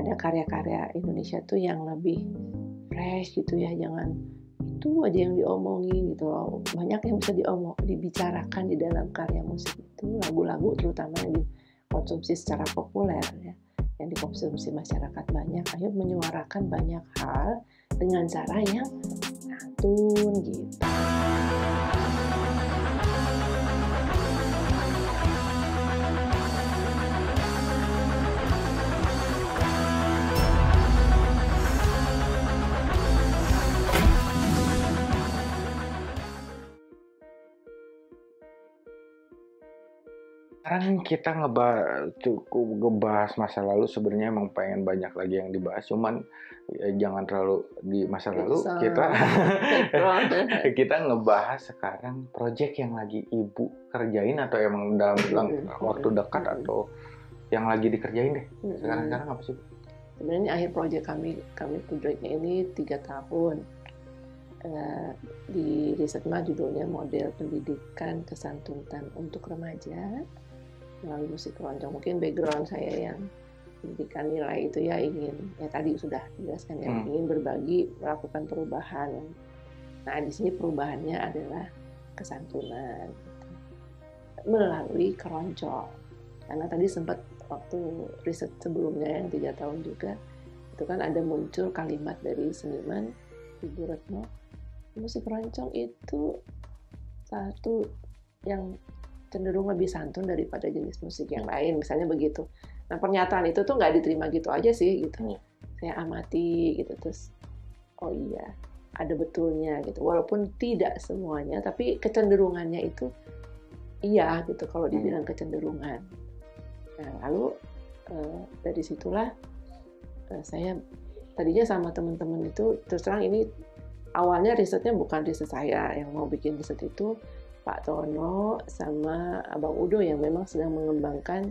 ada karya-karya Indonesia tuh yang lebih fresh gitu ya, jangan itu aja yang diomongin gitu loh. Banyak yang bisa dibicarakan di dalam karya musik itu, lagu-lagu terutama yang dikonsumsi secara populer ya, yang dikonsumsi masyarakat banyak. Ayo menyuarakan banyak hal dengan cara yang santun gitu. Sekarang kita cukup ngebahas masa lalu, sebenarnya emang pengen banyak lagi yang dibahas, cuman ya, jangan terlalu di masa lalu. Kita ngebahas sekarang project yang lagi Ibu kerjain atau emang dalam waktu dekat atau yang lagi dikerjain deh. Sekarang apa sih? Sebenarnya akhir project kami projectnya ini 3 tahun. Di risetma judulnya Model Pendidikan Kesantunan untuk Remaja melalui musik keroncong. Mungkin background saya yang pendidikan nilai itu ya ingin, ya tadi sudah dijelaskan ya, ingin berbagi, melakukan perubahan. Nah di sini perubahannya adalah kesantunan melalui keroncong. Karena tadi sempat waktu riset sebelumnya yang 3 tahun juga, itu kan ada muncul kalimat dari seniman Ibu Retno, musik keroncong itu satu yang cenderung lebih santun daripada jenis musik yang lain, misalnya begitu. Nah pernyataan itu tuh nggak diterima gitu aja sih gitu. Saya amati gitu, terus oh iya ada betulnya gitu, walaupun tidak semuanya, tapi kecenderungannya itu iya gitu kalau dibilang kecenderungan. Nah lalu dari situlah saya tadinya sama teman-teman itu, terus terang ini awalnya risetnya bukan riset saya yang mau bikin riset, itu Pak Tono sama Abang Udo yang memang sedang mengembangkan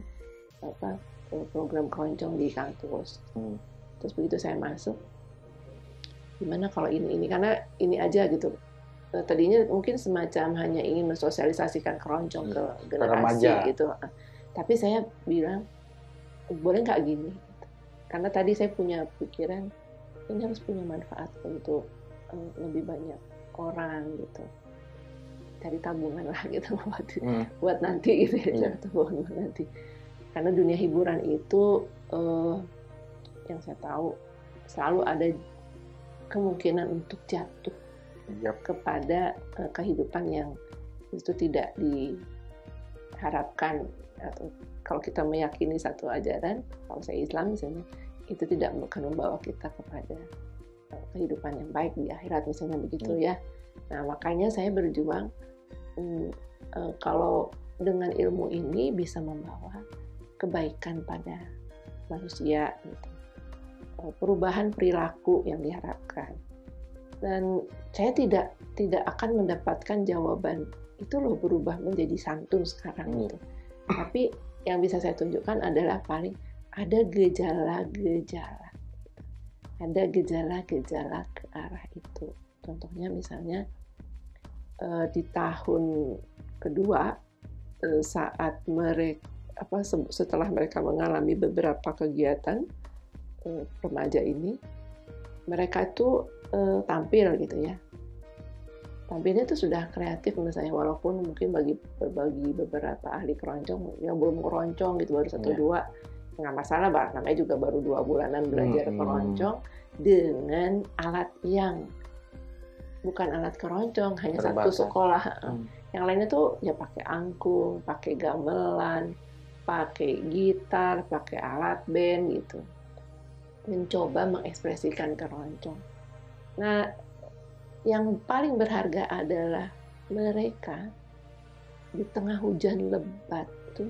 program keroncong di kampus. Terus begitu saya masuk, gimana kalau ini karena ini aja gitu. Tadinya mungkin semacam hanya ingin mensosialisasikan keroncong ke generasi gitu. Tapi saya bilang boleh nggak gini? Karena tadi saya punya pikiran ini harus punya manfaat untuk lebih banyak orang gitu, cari tabungan lah gitu buat nanti gitu ya, tabungan buat nanti. Karena dunia hiburan itu yang saya tahu selalu ada kemungkinan untuk jatuh kepada kehidupan yang itu tidak diharapkan, atau kalau kita meyakini satu ajaran, kalau saya Islam misalnya, itu tidak akan membawa kita kepada kehidupan yang baik di akhirat misalnya begitu ya. Nah makanya saya berjuang kalau dengan ilmu ini bisa membawa kebaikan pada manusia gitu. Perubahan perilaku yang diharapkan. Dan saya tidak akan mendapatkan jawaban itu loh berubah menjadi santun sekarang gitu. Tapi yang bisa saya tunjukkan adalah paling ada gejala-gejala. Ada gejala-gejala ke arah itu. Contohnya misalnya di tahun kedua saat mereka setelah mereka mengalami beberapa kegiatan remaja ini, mereka itu tampil gitu ya. Tampilnya itu sudah kreatif menurut saya, walaupun mungkin bagi beberapa ahli keroncong yang belum keroncong gitu baru 1-2 nggak masalah, namanya juga baru 2 bulanan belajar keroncong dengan alat yang bukan alat keroncong, hanya terbatas. 1 sekolah. Yang lainnya tuh ya pakai angklung, pakai gamelan, pakai gitar, pakai alat band gitu, mencoba mengekspresikan keroncong. Nah yang paling berharga adalah mereka di tengah hujan lebat,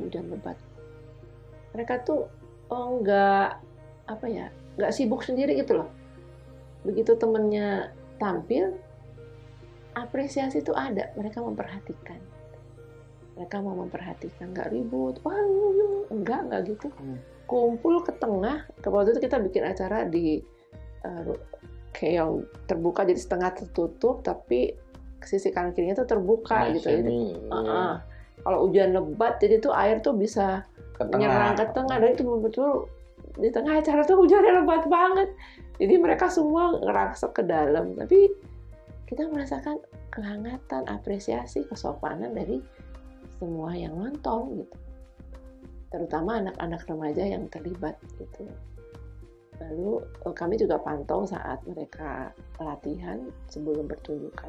mereka tuh nggak sibuk sendiri gitu loh. Begitu temennya tampil, apresiasi itu ada, mereka memperhatikan. Mereka mau memperhatikan, nggak ribut, wah enggak gitu. Kumpul ke tengah, waktu itu kita bikin acara di kayak yang terbuka, jadi setengah tertutup, tapi sisi kanan kirinya tuh terbuka gitu. Jadi, kalau hujan lebat, jadi tuh air tuh bisa menyerang ke tengah, dan itu betul di tengah acara tuh hujannya lebat banget. Jadi mereka semua ngerasa ke dalam, tapi kita merasakan kehangatan, apresiasi, kesopanan dari semua yang nonton gitu. Terutama anak-anak remaja yang terlibat gitu. Lalu kami juga pantau saat mereka latihan sebelum pertunjukan.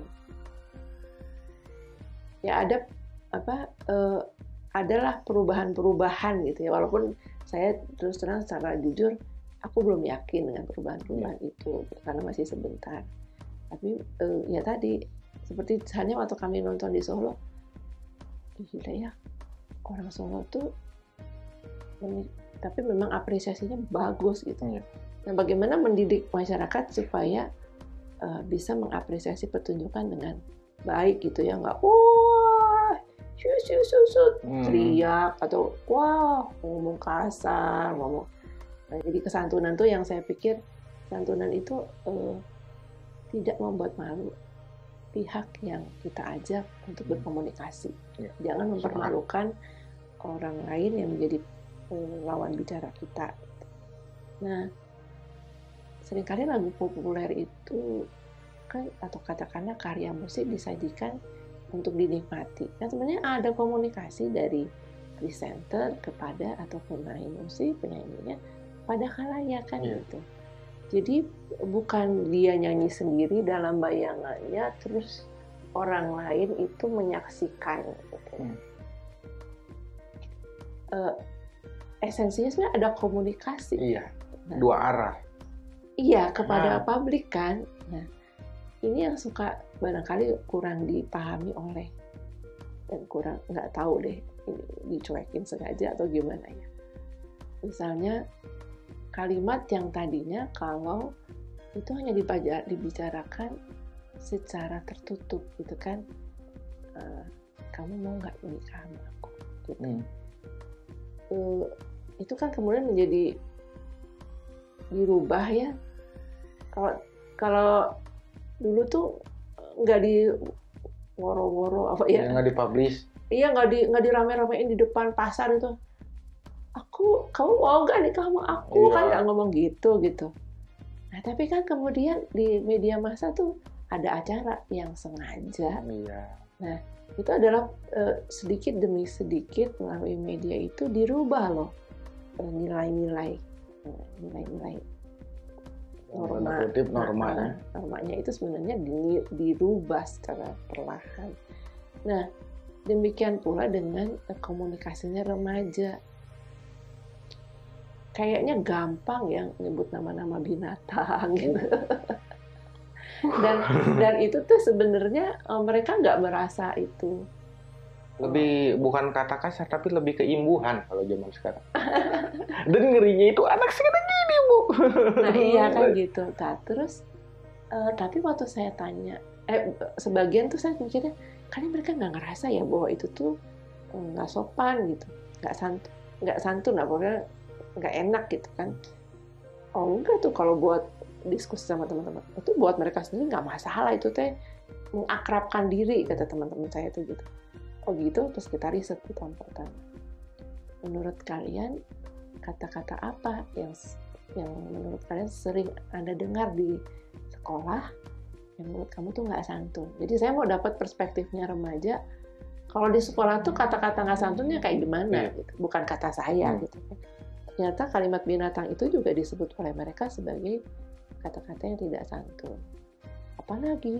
Ya adalah perubahan-perubahan gitu ya, walaupun saya terus terang secara jujur aku belum yakin dengan perubahan-perubahan itu karena masih sebentar. Tapi ya tadi seperti misalnya waktu kami nonton di Solo, gila ya, orang Solo tuh tapi memang apresiasinya bagus gitu. Nah, bagaimana mendidik masyarakat supaya bisa mengapresiasi pertunjukan dengan baik gitu ya, nggak wah teriak atau wah ngomong kasar, ngomong. Nah, jadi kesantunan tuh yang saya pikir santunan itu tidak membuat malu pihak yang kita ajak untuk berkomunikasi. Jangan mempermalukan orang lain yang menjadi lawan bicara kita. Nah, seringkali lagu populer itu kan atau katakanlah karya musik disajikan untuk dinikmati. Nah, sebenarnya ada komunikasi dari presenter kepada atau pemain musik, penyanyinya pada khalayak kan gitu. Jadi bukan dia nyanyi sendiri dalam bayangannya terus orang lain itu menyaksikan gitu. Esensinya sebenarnya ada komunikasi. Iya. Dua arah. Iya, kepada publik kan. Nah, ini yang suka barangkali kurang dipahami oleh dan kurang nggak tahu deh ini dicuekin sengaja atau gimana ya. Misalnya kalimat yang tadinya kalau itu hanya dibicarakan secara tertutup gitu kan, kamu mau nggak menikah sama aku? Gitu. Itu kan kemudian menjadi dirubah ya. Kalau dulu tuh nggak di woro-woro apa ya? Nggak dipublish. Iya, nggak dirame-ramein di depan pasar itu. Kamu mau nggak nikah sama aku? Kan nggak ngomong gitu. Nah, tapi kan kemudian di media massa tuh ada acara yang sengaja. Nah, itu adalah sedikit demi sedikit melalui media itu dirubah loh nilai-nilai normanya itu sebenarnya dirubah secara perlahan. Nah, demikian pula dengan komunikasinya remaja. Kayaknya gampang ya nyebut nama-nama binatang gitu. dan itu tuh sebenarnya mereka nggak merasa itu. Lebih bukan kata kasar tapi lebih keimbuhan kalau zaman sekarang. Dan ngerinya itu anak sekarang gini, Bu. Nah, iya kan gitu. Nah, terus tapi waktu saya tanya sebagian tuh saya mikirnya karena mereka nggak ngerasa ya bahwa itu tuh nggak sopan gitu, nggak santun lah, pokoknya nggak enak gitu kan. Oh enggak tuh, kalau buat diskusi sama teman-teman itu buat mereka sendiri nggak masalah, itu teh mengakrabkan diri kata teman-teman saya tuh gitu. Oh gitu, terus kita riset di tahun pertama. Menurut kalian kata-kata apa yang menurut kalian sering Anda dengar di sekolah yang menurut kamu tuh nggak santun? Jadi saya mau dapat perspektifnya remaja. Kalau di sekolah tuh kata-kata nggak santunnya kayak gimana gitu, bukan kata saya gitu. Ternyata kalimat binatang itu juga disebut oleh mereka sebagai kata-kata yang tidak santun. Apalagi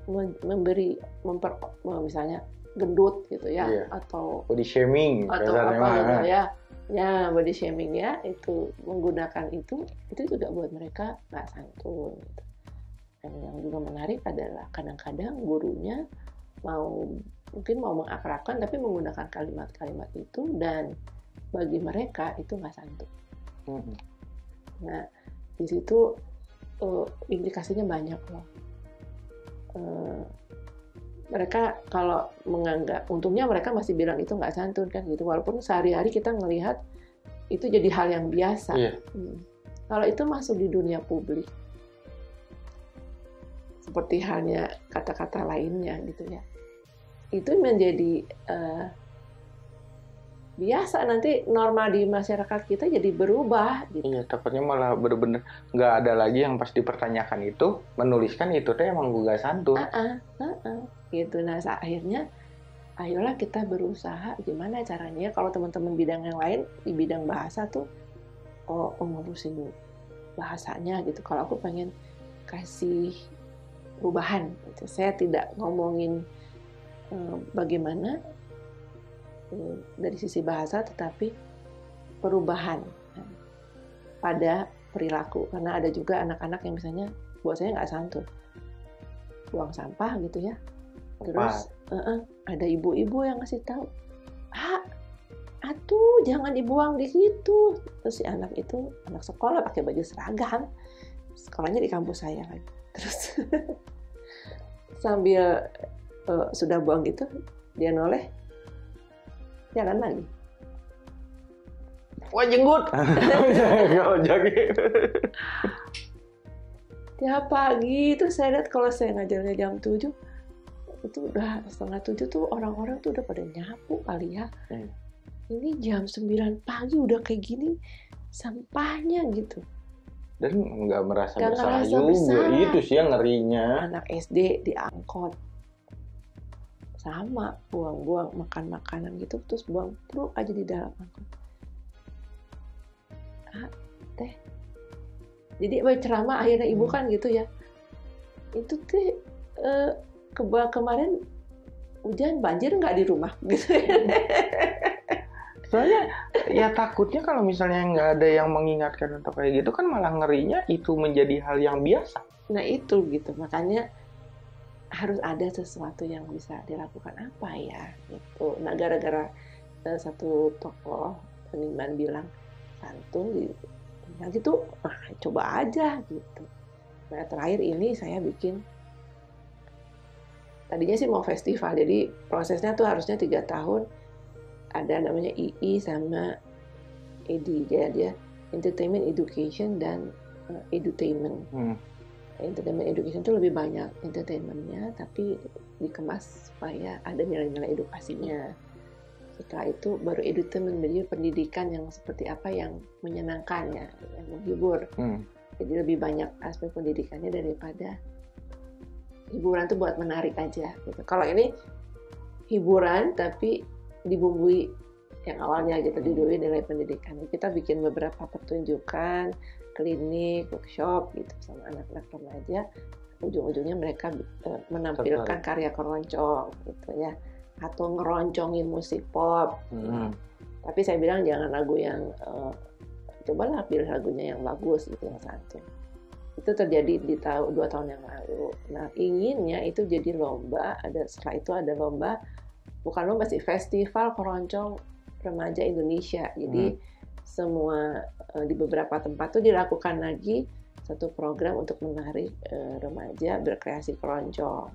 misalnya gendut gitu ya, atau body shaming atau apa gitu ya body shaming ya, itu menggunakan itu juga buat mereka nggak santun gitu. Dan yang juga menarik adalah kadang-kadang gurunya mungkin mau mengakrabkan tapi menggunakan kalimat-kalimat itu dan bagi mereka itu nggak santun. Nah, di situ implikasinya banyak loh. Mereka kalau menganggap, untungnya mereka masih bilang itu nggak santun kan gitu, walaupun sehari-hari kita ngelihat itu jadi hal yang biasa. Kalau itu masuk di dunia publik, seperti halnya kata-kata lainnya gitu ya, itu menjadi biasa nanti norma di masyarakat kita jadi berubah gitu. Iya, takutnya malah bener-bener nggak ada lagi yang pas dipertanyakan itu menuliskan itu teh emang gugah santun. Gitu. Nah akhirnya ayolah kita berusaha gimana caranya kalau teman-teman bidang yang lain di bidang bahasa tuh ngurusin bahasanya gitu. Kalau aku pengen kasih perubahan gitu. Saya tidak ngomongin bagaimana dari sisi bahasa, tetapi perubahan pada perilaku. Karena ada juga anak-anak yang misalnya buat saya nggak santun, buang sampah gitu ya. Terus ada ibu-ibu yang ngasih tahu, atuh jangan dibuang di situ. Terus si anak itu anak sekolah pakai baju seragam, sekolahnya di kampus saya lagi. Terus sambil sudah buang gitu, dia noleh, jalan lagi. Wah jenggut. Tiap pagi itu saya lihat kalau saya ngajarnya jam 7, itu udah 6:30 tuh orang-orang tuh udah pada nyapu kali ya. Ini jam 9 pagi udah kayak gini sampahnya gitu. Dan nggak merasa bersalah juga. Itu sih yang ngerinya. Anak SD diangkot sama buang-buang makan makanan gitu, terus buang truk aja di dalam angkot. Teh. Jadi ceramah akhirnya ibu kan gitu ya. Itu teh kemarin hujan banjir nggak di rumah gitu. Soalnya ya takutnya kalau misalnya nggak ada yang mengingatkan untuk kayak gitu kan malah ngerinya itu menjadi hal yang biasa. Nah itu gitu, makanya harus ada sesuatu yang bisa dilakukan apa ya gitu. Nah gara-gara satu tokoh seniman bilang santun gitu, coba aja gitu. Nah terakhir ini saya bikin, tadinya sih mau festival, jadi prosesnya tuh harusnya 3 tahun. Ada namanya II sama ED, dia Entertainment Education dan Edutainment. Entertainment Education itu lebih banyak entertainmentnya, tapi dikemas supaya ada nilai-nilai edukasinya. Setelah itu baru edutainment, jadi pendidikan yang seperti apa yang menyenangkannya, yang menghibur. Jadi lebih banyak aspek pendidikannya daripada hiburan tuh buat menarik aja gitu. Kalau ini hiburan tapi dibumbui yang awalnya gitu, dibumbui nilai pendidikan. Kita bikin beberapa pertunjukan, klinik, workshop gitu sama anak-anak remaja. Ujung-ujungnya mereka menampilkan karya keroncong gitu ya, atau ngeroncongin musik pop. Tapi saya bilang jangan lagu yang cobalah pilih lagunya yang bagus gitu, yang santun. Itu terjadi di 2 tahun yang lalu. Nah inginnya itu jadi lomba, setelah itu ada lomba, bukan lomba sih, festival keroncong remaja Indonesia. Jadi semua di beberapa tempat tuh dilakukan lagi satu program untuk menarik remaja berkreasi keroncong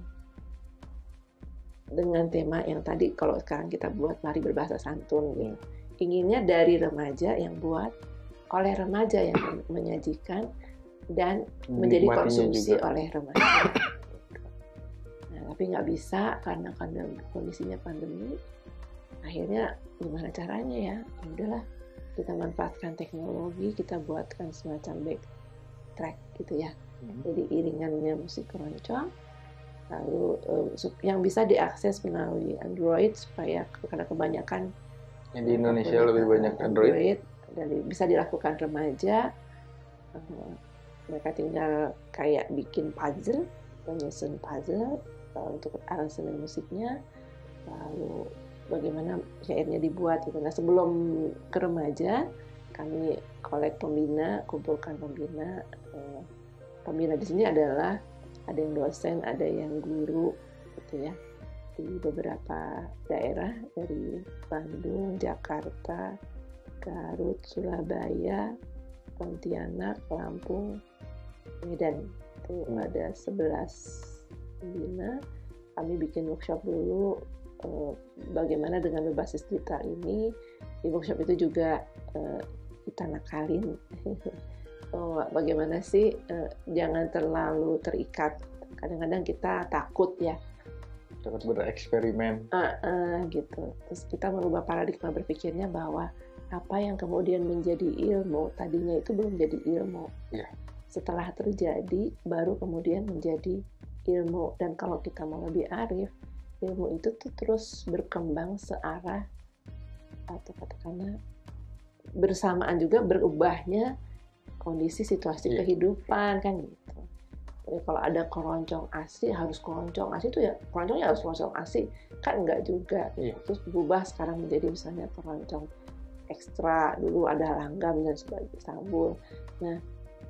dengan tema yang tadi kalau sekarang kita buat mari berbahasa santun gitu. Inginnya dari remaja yang buat oleh remaja yang menyajikan dan menjadi konsumsi oleh remaja. Nah, tapi nggak bisa karena kondisinya pandemi. Akhirnya gimana caranya ya? Udahlah, kita manfaatkan teknologi, kita buatkan semacam backtrack gitu ya. Jadi iringannya musik keroncong, lalu yang bisa diakses melalui Android supaya karena kebanyakan di Indonesia lebih banyak Android dan bisa dilakukan remaja. Mereka tinggal kayak bikin puzzle, menyusun puzzle untuk aransemen musiknya, lalu bagaimana syairnya dibuat gitu. Nah sebelum ke remaja kami kolek pembina, kumpulkan pembina. Pembina di sini adalah ada yang dosen, ada yang guru gitu ya, di beberapa daerah dari Bandung, Jakarta, Garut, Surabaya, Pontianak, Lampung, Medan. Itu ada 11 pembina. Kami bikin workshop dulu bagaimana dengan berbasis digital ini. Di workshop itu juga kita nakalin bagaimana sih jangan terlalu terikat. Kadang-kadang kita takut ya Sempat bereksperimen. Gitu. Terus kita merubah paradigma berpikirnya bahwa apa yang kemudian menjadi ilmu tadinya itu belum jadi ilmu. Iya. Setelah terjadi baru kemudian menjadi ilmu. Dan kalau kita mau lebih arif, ilmu itu tuh terus berkembang searah atau katakanlah bersamaan juga berubahnya kondisi situasi kehidupan kan gitu. Jadi kalau ada keroncong asli harus keroncong asli itu ya keroncongnya harus keroncong asli kan enggak juga. Terus berubah sekarang menjadi misalnya keroncong ekstra, dulu ada langgam dan sebagainya, sambul. Nah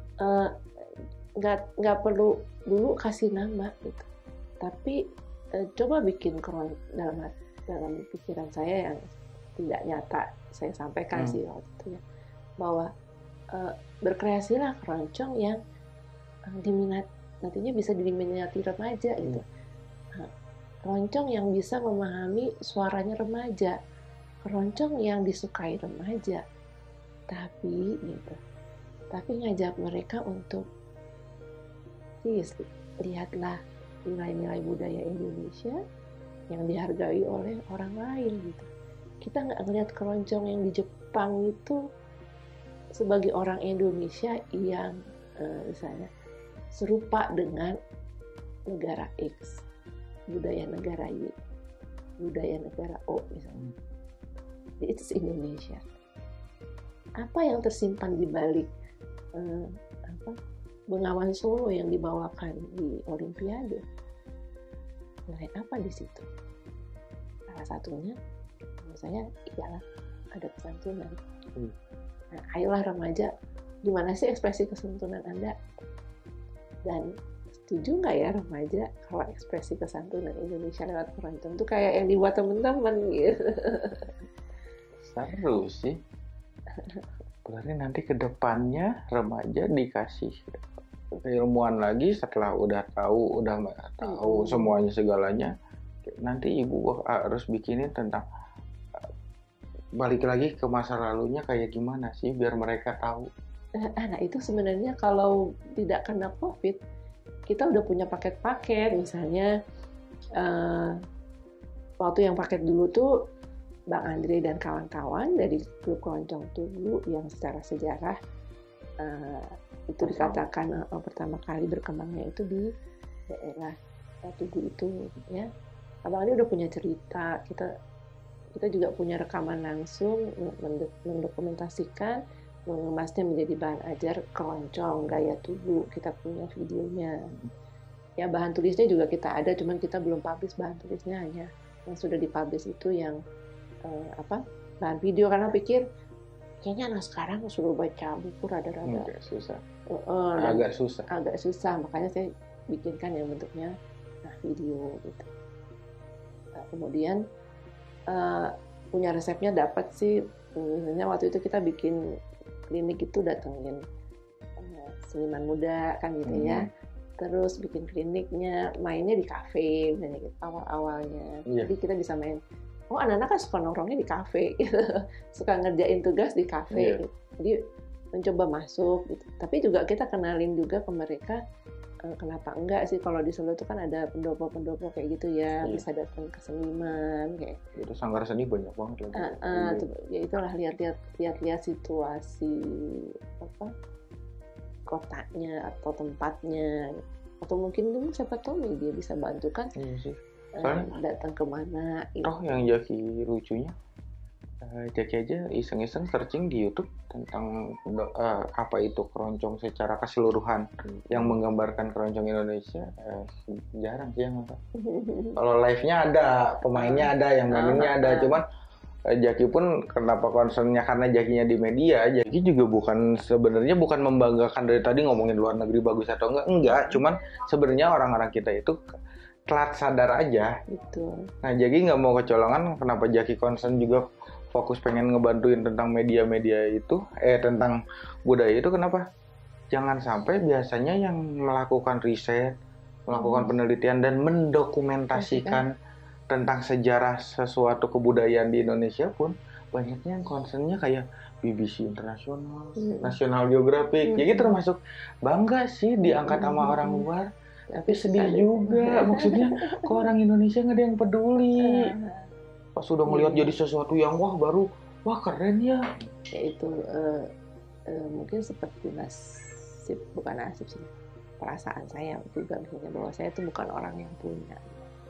nggak perlu dulu kasih nama gitu, tapi coba bikin dalam pikiran saya yang tidak nyata saya sampaikan sih waktu itu ya, bahwa berkreasilah keroncong yang nantinya bisa diminati remaja gitu. Keroncong yang bisa memahami suaranya remaja, keroncong yang disukai remaja, tapi ngajak mereka untuk lihatlah nilai-nilai budaya Indonesia yang dihargai oleh orang lain gitu. Kita nggak ngelihat keroncong yang di Jepang itu sebagai orang Indonesia yang misalnya serupa dengan negara X, budaya negara Y, budaya negara O misalnya. It's Indonesia. Apa yang tersimpan di balik Bengawan Solo yang dibawakan di Olimpiade? Nilai apa di situ? Salah satunya, menurut saya, ialah ada kesantunan. Nah, ayolah remaja, gimana sih ekspresi kesantunan Anda? Dan setuju nggak ya remaja kalau ekspresi kesantunan Indonesia lewat keroncong itu kayak yang dibuat teman-teman gitu? Seru sih. Berarti nanti ke depannya remaja dikasih keilmuan lagi setelah udah tahu semuanya segalanya. Nanti ibu harus bikinin tentang balik lagi ke masa lalunya kayak gimana sih biar mereka tahu. Nah itu sebenarnya kalau tidak kena COVID, kita udah punya paket-paket. Misalnya waktu yang paket dulu tuh Bang Andre dan kawan-kawan dari grup Keroncong Tugu yang secara sejarah itu dikatakan pertama kali berkembangnya itu di daerah Tugu itu ya. Abang Andre udah punya cerita, kita juga punya rekaman langsung mendokumentasikan, mengemasnya menjadi bahan ajar keroncong gaya Tugu. Kita punya videonya. Ya bahan tulisnya juga kita ada, cuman kita belum publish bahan tulisnya, hanya yang sudah dipublish itu yang bahan video, karena pikir kayaknya anak sekarang suruh baca buku rada-rada agak susah, makanya saya bikinkan yang bentuknya video gitu. Kemudian punya resepnya dapat sih, misalnya waktu itu kita bikin klinik itu datengin seniman muda kan gitu ya, terus bikin kliniknya mainnya di kafe misalnya gitu, awal-awalnya. Jadi kita bisa main, anak-anak kan suka nongkrongnya di kafe gitu. Suka ngerjain tugas di kafe gitu. Jadi mencoba masuk gitu. Tapi juga kita kenalin juga ke mereka, kenapa enggak sih kalau di Solo itu kan ada pendopo-pendopo kayak gitu ya, bisa datang ke seniman kayak. Itu sanggar seni banyak banget lagi. Ya itulah lihat situasi kotanya atau tempatnya, atau mungkin dulu siapa tahu media bisa bantu kan. Iya sih. Datang kemana gitu. Yang Jaki lucunya, Jaki aja iseng-iseng searching di YouTube tentang apa itu keroncong secara keseluruhan, yang menggambarkan keroncong Indonesia. Jarang sih yang nonton. Kalau live-nya ada, pemainnya ada, yang mainnya ada, cuman Jaki pun kenapa concernnya karena Jakinya di media. Jaki juga sebenarnya bukan membanggakan dari tadi ngomongin luar negeri bagus atau enggak, cuman sebenarnya orang-orang kita itu telat sadar aja. Betul. Nah, Jaki nggak mau kecolongan. Kenapa Jaki concern juga fokus pengen ngebantuin tentang media-media itu, tentang budaya itu, kenapa? Jangan sampai biasanya yang melakukan riset, melakukan penelitian dan mendokumentasikan tentang sejarah sesuatu kebudayaan di Indonesia pun banyaknya yang concernnya kayak BBC Internasional, National Geographic. Jadi termasuk bangga sih diangkat sama orang luar. Tapi sedih juga, maksudnya kok orang Indonesia nggak ada yang peduli. Pas sudah melihat jadi sesuatu yang baru, keren ya. Ya itu mungkin seperti nasib, bukan nasib sih, perasaan saya juga misalnya bahwa saya itu bukan orang yang punya.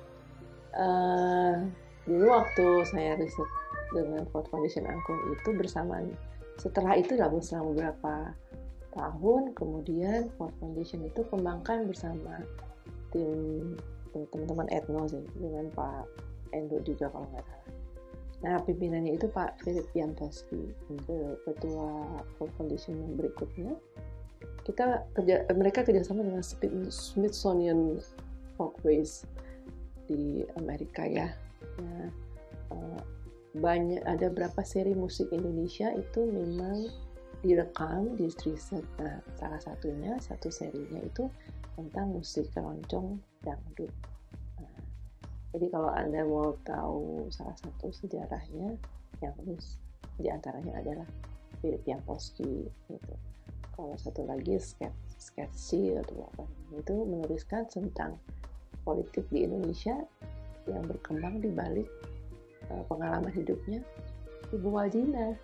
Dulu waktu saya riset dengan Ford Foundation Angklung itu bersamaan, setelah itu selama beberapa tahun kemudian Ford Foundation itu kembangkan bersama tim teman-teman etno sih, dengan Pak Endo juga kalau nggak salah. Nah pimpinannya itu Pak Philip Piantoski, ketua Ford Foundation yang berikutnya. Mereka kerjasama dengan Smithsonian Folkways di Amerika ya. Nah, ada berapa seri musik Indonesia itu memang direkam di riset. Nah, satu serinya itu tentang musik keroncong dangdut. Nah, jadi kalau Anda mau tahu salah satu sejarahnya, yang tulis diantaranya adalah Philip Piantoski gitu. Kalau satu lagi Sketchy atau apa itu menuliskan tentang politik di Indonesia yang berkembang di balik pengalaman hidupnya Ibu Waldina.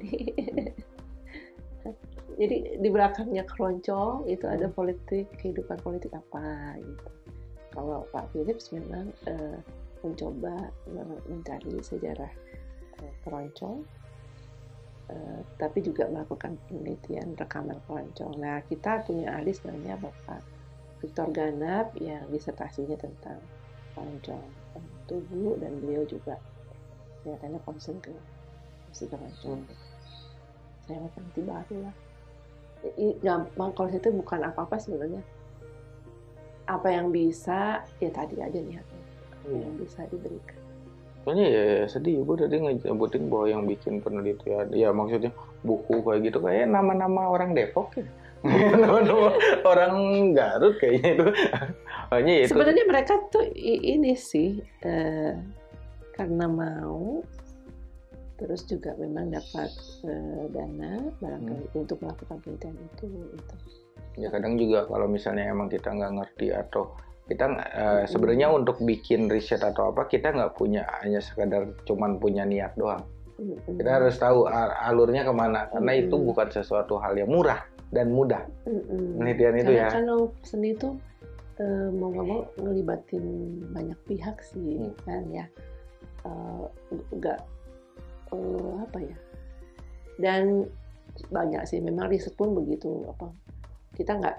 Jadi di belakangnya keroncong itu ada kehidupan politik apa gitu. Kalau Pak Philips memang mencoba mencari sejarah keroncong, tapi juga melakukan penelitian rekaman keroncong. Nah, kita punya ahli sebenarnya Bapak Victor Ganap yang disertasinya tentang keroncong tubuh, dan beliau juga kelihatannya concern ke musik keroncong. Saya mau peneliti baru lah. Gampang kalau itu bukan apa-apa sebenarnya. Apa yang bisa, ya tadi aja niatnya. Apa yang bisa diberikan. Soalnya ya sedih, Ibu tadi nyebutin bahwa yang bikin penelitian, ya maksudnya buku kayak gitu, kayak nama-nama orang Depok ya. Nama-nama orang Garut kayaknya itu. Sebenarnya mereka tuh ini sih, karena mau, terus juga memang dapat dana barangkali untuk melakukan penelitian itu. Ya kadang juga kalau misalnya emang kita nggak ngerti atau kita sebenarnya untuk bikin riset atau apa, kita nggak punya hanya sekadar cuman punya niat doang. Kita harus tahu alurnya kemana, karena itu bukan sesuatu hal yang murah dan mudah. Penelitian itu ya. Karena kalau seni itu mau nggak mau ngelibatin banyak pihak sih, kan ya. Nggak apa ya, dan banyak sih memang riset pun begitu, kita nggak,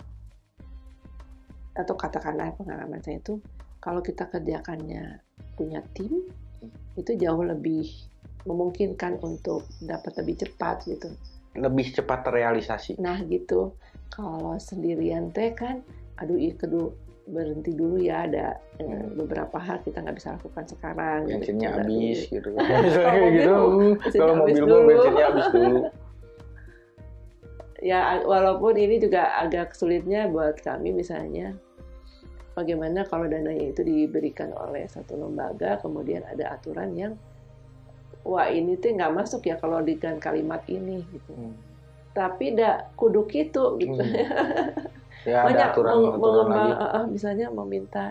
atau katakanlah pengalaman saya itu kalau kita kerjakannya punya tim itu jauh lebih memungkinkan untuk dapat lebih cepat gitu, lebih cepat terrealisasi. Nah gitu, kalau sendirian teh kan berhenti dulu ya, ada beberapa hal kita nggak bisa lakukan sekarang. Bensinnya habis gitu. Kalau mobil bensinnya habis dulu. Ya walaupun ini juga agak sulitnya buat kami, misalnya bagaimana kalau dananya itu diberikan oleh satu lembaga, kemudian ada aturan yang ini tuh nggak masuk ya kalau dengan kalimat ini gitu. Tapi kudu gitu gitu. Ya, banyak misalnya meminta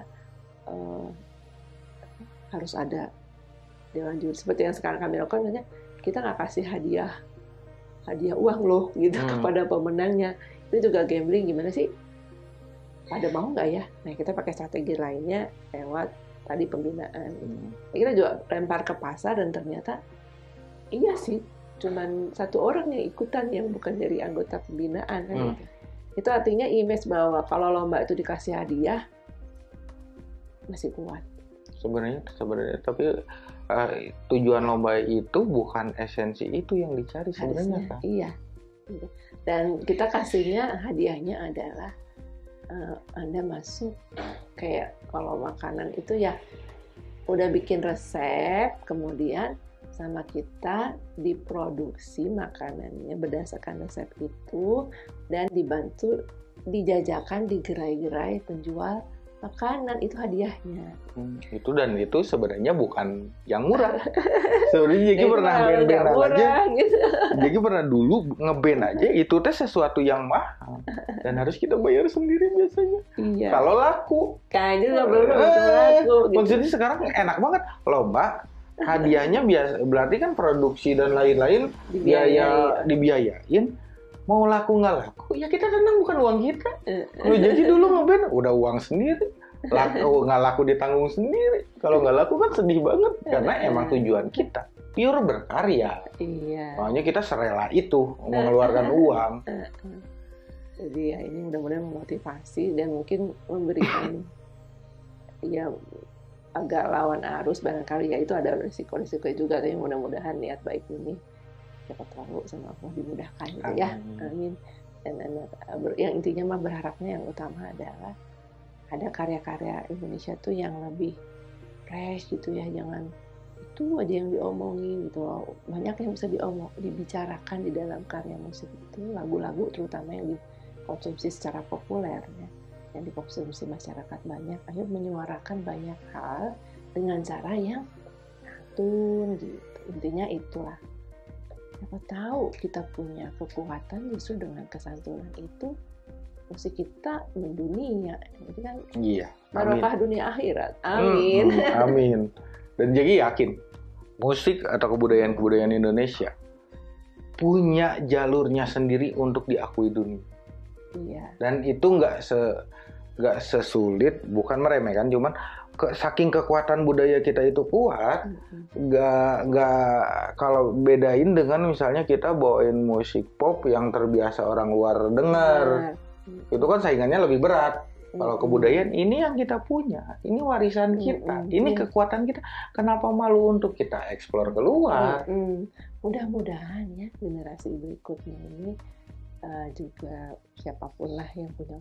harus ada dewan juri, seperti yang sekarang kami lakukan, misalnya kita nggak kasih hadiah uang loh gitu kepada pemenangnya. Itu juga gambling, gimana sih, pada mau nggak ya? Nah kita pakai strategi lainnya lewat tadi pembinaan gitu. Kita juga lempar ke pasar dan ternyata iya sih, cuman satu orang yang ikutan yang bukan dari anggota pembinaan kan gitu. Itu artinya image bahwa kalau lomba itu dikasih hadiah masih kuat. Sebenarnya tapi tujuan lomba itu bukan esensi itu yang dicari sebenarnya kan? Iya. Dan kita kasihnya hadiahnya adalah Anda masuk, kayak kalau makanan itu ya udah bikin resep, kemudian sama kita diproduksi makanannya berdasarkan resep itu dan dibantu dijajakan di gerai-gerai penjual makanan, itu hadiahnya. Itu sebenarnya bukan yang murah. Sebenarnya Jeki pernah band aja. Gitu. Jeki pernah dulu ngeband aja itu teh sesuatu yang mahal dan harus kita bayar sendiri biasanya. Iya. Kalau laku. Kayaknya belum laku. Gitu. Maksudnya sekarang enak banget lomba. Hadiahnya biasa, berarti kan produksi dan lain-lain biaya dibiayain. Mau laku nggak laku, ya kita tenang, bukan uang kita. Kalau jadi dulu ngeband, udah uang sendiri. Laku nggak laku ditanggung sendiri. Kalau nggak laku kan sedih banget, karena emang tujuan kita pure berkarya. Iya. Makanya kita serela itu mengeluarkan uang. Jadi ya ini mudah-mudahan memotivasi dan mungkin memberikan ya agak lawan arus barangkali, ya itu ada risiko-risiko juga, tapi mudah-mudahan niat baik ini siapa tahu sama Allah dimudahkan gitu ya. Amin. Dan yang intinya mah berharapnya yang utama adalah ada karya-karya Indonesia tuh yang lebih fresh gitu ya, jangan itu aja yang diomongin gitu loh. Banyak yang bisa dibicarakan di dalam karya musik itu, lagu-lagu terutama yang dikonsumsi secara populer ya, yang dikonsumsi masyarakat banyak. Ayo menyuarakan banyak hal dengan cara yang santun gitu. Intinya itulah. Siapa tahu kita punya kekuatan justru dengan kesantunan itu musik kita mendunia. Jadi kan barokah dunia akhirat. Amin. Amin. Dan jadi yakin musik atau kebudayaan Indonesia punya jalurnya sendiri untuk diakui dunia. Iya. Dan itu nggak sesulit, bukan meremehkan, cuman saking kekuatan budaya kita itu kuat, nggak kalau bedain dengan misalnya kita bawain musik pop yang terbiasa orang luar dengar, itu kan saingannya lebih berat. Kalau kebudayaan ini yang kita punya, ini warisan kita, ini kekuatan kita. Kenapa malu untuk kita eksplor keluar? Mudah-mudahan ya generasi berikutnya ini juga siapapun lah yang punya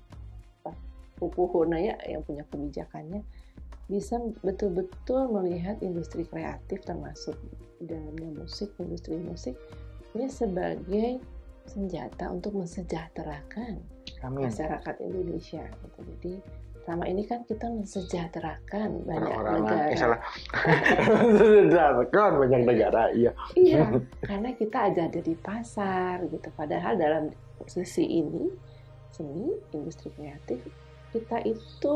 pupuhuna ya, yang punya kebijakannya, bisa betul-betul melihat industri kreatif termasuk di dalamnya musik, industri musik ini sebagai senjata untuk mensejahterakan masyarakat Indonesia gitu. Jadi selama ini kan kita mensejahterakan banyak negara. Mensejahterakan banyak negara, iya. Iya, karena kita ada di pasar gitu. Padahal dalam sisi ini seni, industri kreatif, kita itu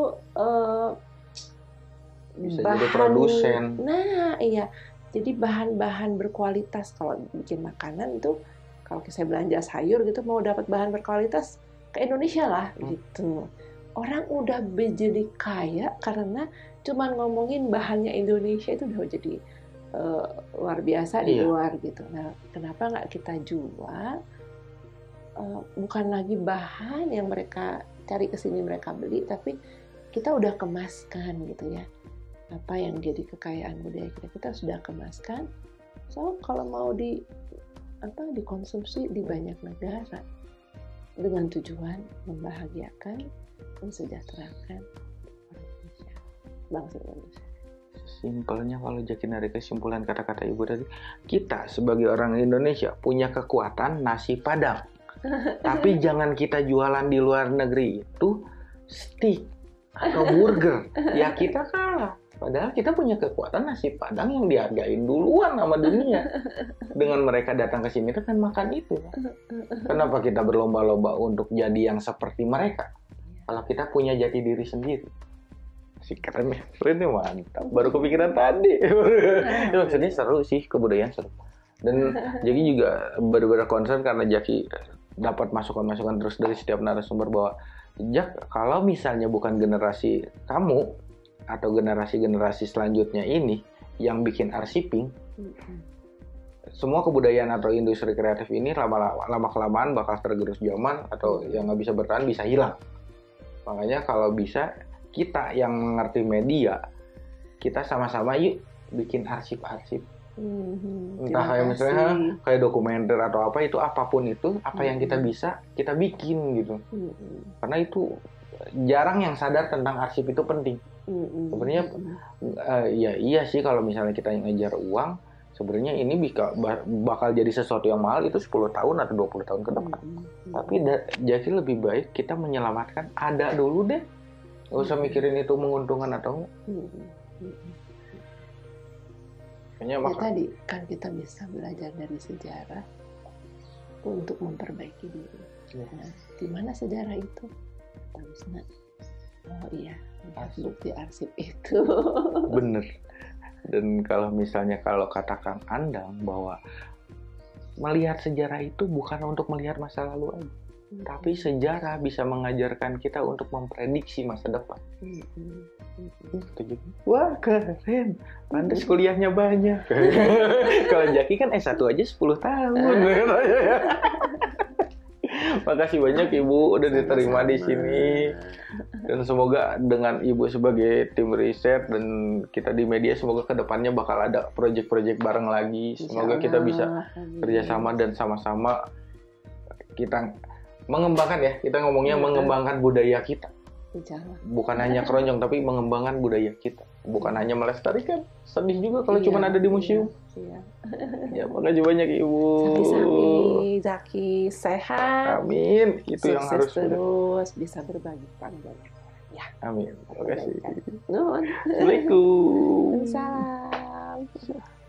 bisa jadi produsen. Nah, iya. Jadi bahan-bahan berkualitas. Kalau bikin makanan itu, kalau saya belanja sayur gitu, mau dapat bahan berkualitas ke Indonesia lah gitu. Orang udah jadi kaya karena cuman ngomongin bahannya Indonesia, itu udah jadi luar biasa di luar gitu. Nah, kenapa nggak kita jual? Bukan lagi bahan yang mereka cari ke sini mereka beli, tapi kita udah kemaskan gitu ya. Apa yang jadi kekayaan budaya kita sudah kemaskan. So kalau mau dikonsumsi di banyak negara dengan tujuan membahagiakan, mensejahterakan Indonesia, bangsa Indonesia. Simpelnya kalau Jaki narik kesimpulan kata-kata Ibu tadi, kita sebagai orang Indonesia punya kekuatan nasi Padang. Tapi jangan kita jualan di luar negeri itu steak atau burger. Ya kita kalah. Padahal kita punya kekuatan nasi Padang yang dihargain duluan sama dunia. Dengan mereka datang ke sini kan makan itu. Kenapa kita berlomba-lomba untuk jadi yang seperti mereka? Kalau kita punya jati diri sendiri. Kerennya mantap. Baru kepikiran tadi. Maksudnya seru sih, kebudayaan seru. Dan Jaki juga benar-benar concern karena Jaki dapat masukan-masukan terus dari setiap narasumber bahwa Jak, kalau misalnya bukan generasi kamu atau generasi-generasi selanjutnya ini yang bikin arsiping, semua kebudayaan atau industri kreatif ini lama-kelamaan bakal tergerus zaman atau yang nggak bisa bertahan bisa hilang. Makanya kalau bisa kita yang mengerti media, kita sama-sama yuk bikin arsip-arsip. Entah kayak misalnya kayak dokumenter atau apa, itu apapun itu, apa yang kita bisa kita bikin gitu. Karena itu jarang yang sadar tentang arsip itu penting. Sebenarnya ya iya sih, kalau misalnya kita ngejar uang, sebenarnya ini bakal jadi sesuatu yang mahal itu 10 tahun atau 20 tahun ke depan. Tapi jadi lebih baik kita menyelamatkan ada dulu deh. Nggak usah mikirin itu menguntungkan atau enggak. Kayaknya Ya tadi kan kita bisa belajar dari sejarah untuk memperbaiki diri. Nah, di mana sejarah itu? Harusnya, oh iya, bukti arsip itu. Bener. Dan kalau misalnya kata Kang Andang bahwa melihat sejarah itu bukan untuk melihat masa lalu aja, tapi sejarah bisa mengajarkan kita untuk memprediksi masa depan. Wah keren, pantas kuliahnya banyak. Kalau Jaki kan S1 aja 10 tahun. Makasih banyak Ibu udah diterima di sini. Dan semoga dengan Ibu sebagai tim riset dan kita di media, semoga kedepannya bakal ada proyek-proyek bareng lagi. Semoga kita bisa kerjasama dan sama-sama kita mengembangkan ya. Kita ngomongnya mengembangkan budaya kita. Bukan hanya keroncong, tapi mengembangkan budaya kita. Bukan hanya melestarikan. Sedih juga kalau cuma ada di museum. Ya, makasih banyak Ibu. Sapi-sapi, Zaki, sehat. Amin. Itu sukses yang harus terus bisa berbagi pandangan. Ya. Amin. Terima kasih. Nuhun. Assalamualaikum. Salam.